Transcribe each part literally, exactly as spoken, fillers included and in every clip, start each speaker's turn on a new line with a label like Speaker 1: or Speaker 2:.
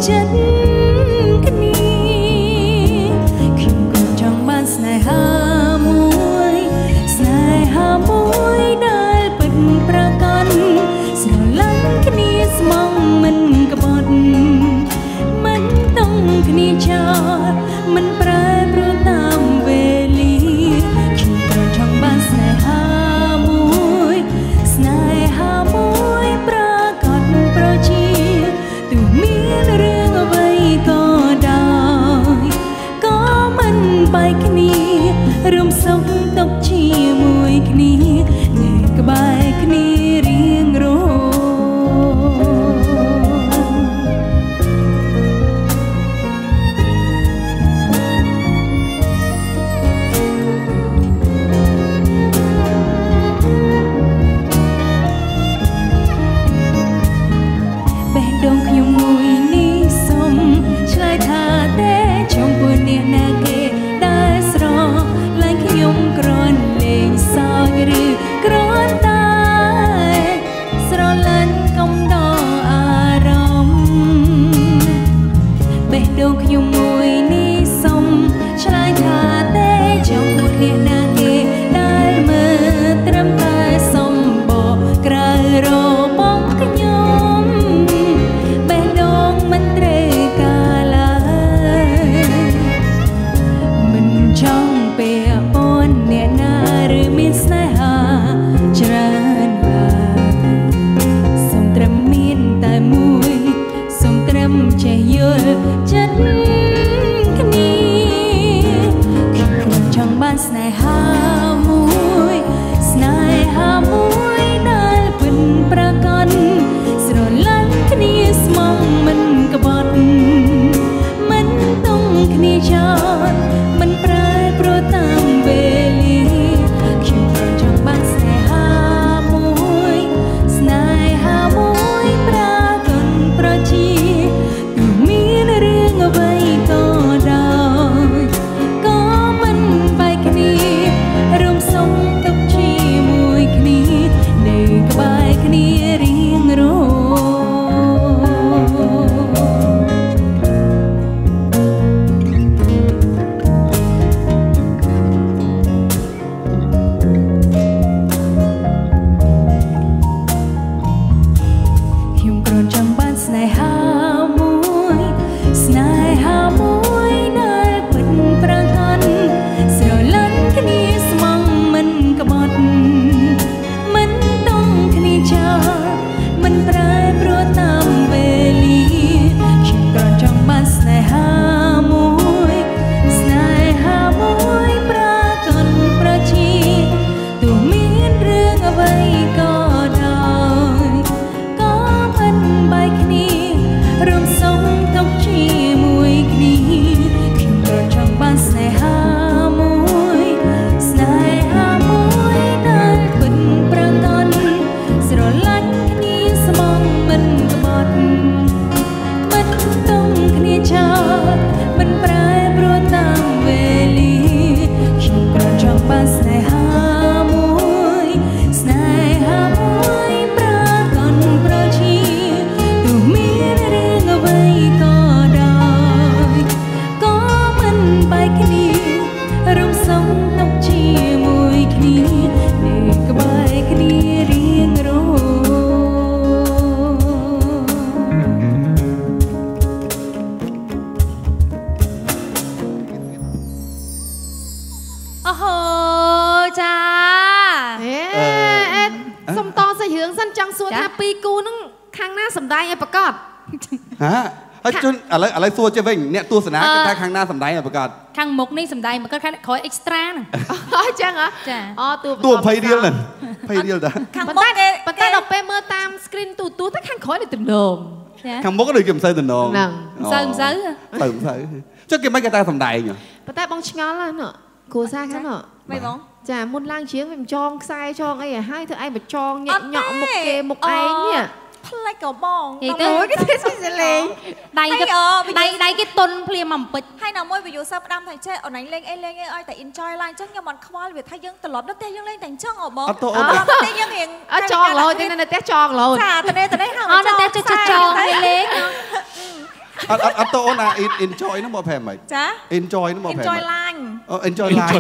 Speaker 1: อะไรอะไรซัวเจ้าเว้งเนี่ยตัวสนามกันได้ข้างหน้าสำได้เหรอประกาศ
Speaker 2: ข้างมุกนี่สำได้มันก็แค่ขอเอ็กซ์ตร้านะ
Speaker 3: จังเหรอจ้ะอ๋อตัว
Speaker 1: ตัวไพเดียลเลยไพเดียลแต่
Speaker 3: ข้างมุกเนี่ยประกาศออกไปเมื่อตามสกรีนตัวตัวถ้าข้างขอได้ตื่นโดม
Speaker 1: ข้างมุกก็เลยเก็บใส่ตื่นโดม
Speaker 2: ใส่ใส่
Speaker 1: ใส่ใส่เจ้าเก็บไม่กระตาสำได้เหรอ
Speaker 3: ประกาศบองชงอแล้วเนาะกูซ่าแค่เนาะ
Speaker 2: ไม่บ้อง
Speaker 3: จ้ะมุนล่างเชียงเป็นจองทรายจองไอ้ให้เธอไอ้แบบจองเหยาะเหยาะมุกเกมุกไอ้เนี่ย
Speaker 2: พลายกับบ้อง
Speaker 3: โอ้ยก็เท่สุดเลย
Speaker 2: ได้ก็ได้ได้ก็ต้นเพลียมั่มปิด
Speaker 4: ให้น้ำมวยไปอยู่ซับดำแต่เช่เอาไหนเล่งไอ้เล่งไอ้อ้อยแต่อินจอยไลน์จังยังมันควายเวทไทยยังตลอดนักเตะยังเล่นแต่งช่างออกบอก
Speaker 1: อ๋อ
Speaker 4: เตะยังเห็น
Speaker 3: จองเลยแต่นั่นเตะจองเลย
Speaker 4: จ้าแต่เนแต่ได้ห่าง
Speaker 2: อ๋อแต่จะจะจองเล็ก
Speaker 1: អត់អត់អត់តអូនណា enjoy នោះមកប្រែមិន
Speaker 4: ចា
Speaker 1: enjoy នោះមកប្រែមិន
Speaker 4: enjoy ឡាញ
Speaker 1: អូ enjoy life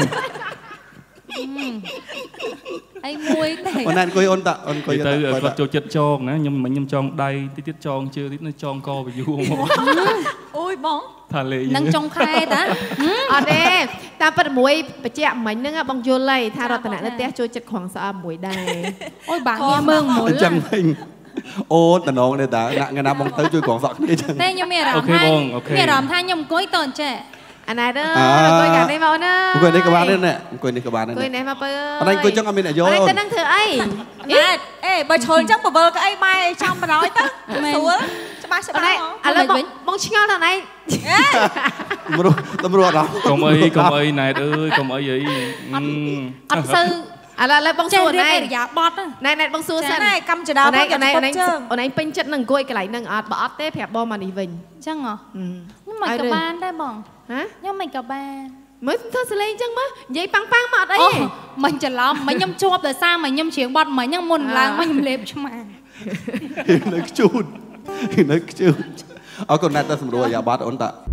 Speaker 2: អីមួយទេ
Speaker 1: អូនណាអង្គុយអូនតាអូនអង្គុយ
Speaker 5: ទៅគាត់ចូលចិត្តចងណាខ្ញុំមិនខ្ញុំចងដៃតិចទៀតចងជើតិចនៅចងកវាយូរមក
Speaker 4: អូយបង
Speaker 5: ថាលេង
Speaker 2: នឹងចុងខែតា
Speaker 3: អត់ទេតាមពិតមួយបច្ចៈមិញហ្នឹងបងយល់ហើយថារតនៈនៅផ្ទះចូលចិត្តខ្វងស្អប់មួយដែរ
Speaker 2: អូយបាក់ញ៉ាំមើងមុល
Speaker 1: អញ្ចឹងវិញអូនតំណងនេះតាថ្ងៃណាបងទៅជួយក្រងសក់គ្នាអញ្ចឹង
Speaker 2: តែខ្ញុំមានអារម្មណ៍ថាមានអារម្មណ៍ថាខ្ញុំអង្គុយតើអញ្ចេះ
Speaker 3: អាណាទៅអង្គុយកាលនេះមកណា
Speaker 1: អង្គុយនេះក៏បានដែរណាអង្គុយនេះក៏បានដែរ
Speaker 3: អង្គុយនេះមកបើ
Speaker 1: អត់អង្គុយចឹងអត់មានអាយុ
Speaker 3: អូន
Speaker 1: អូន
Speaker 3: ទៅនឹងធ្វើអី
Speaker 4: ណែអេបើឈលអញ្ចឹងបវលក៏អីម៉ែចាំបណ្ដោយទៅស្រួលច្បាស់ច្បាស់
Speaker 3: ឥឡូវបងឆ្ងល់ដល់ណៃ
Speaker 1: តម្រួតម្រួអត់ដល់
Speaker 5: កុំអីកុំអីណែតអើយកុំអីអី
Speaker 2: អត់សូវ
Speaker 3: ឥឡូវឥឡូវបងសួរណៃ
Speaker 2: រយៈបត់
Speaker 3: ណៃណៃបងសួរសិន
Speaker 4: ណែកម្មចដា
Speaker 3: អូន
Speaker 4: ទៅ
Speaker 3: ឯង
Speaker 4: យក
Speaker 3: អូនឯង
Speaker 4: ពុតជើង
Speaker 3: អូនឯងពេញចិត្តនឹងអង្គុយកន្លែងហ្នឹងអត់បើអត់ទេប្រាប់បងមកនេះវិញ
Speaker 2: អញ្ចឹងហ៎ខ្ញុំមិនក៏បានដែរបង
Speaker 3: ហ៎
Speaker 2: ខ្ញុំមិនក៏បាន
Speaker 3: មើលធ្វើសលេងអញ្ចឹងមើលនិយាយប៉ាំងប៉ាំងមកអត់អី
Speaker 2: អូមិនច្រឡំមិនខ្ញុំជាប់ដោយសារមិនខ្ញុំច្រៀងបត់មិញហ្នឹងមុនឡើងមកខ្ញុំលេបឆ្មា
Speaker 1: នៅខ្ជូតនៅខ្ជូតអរគុណណាស់តែសម្រួលអាយ៉ាបាត់អូនតា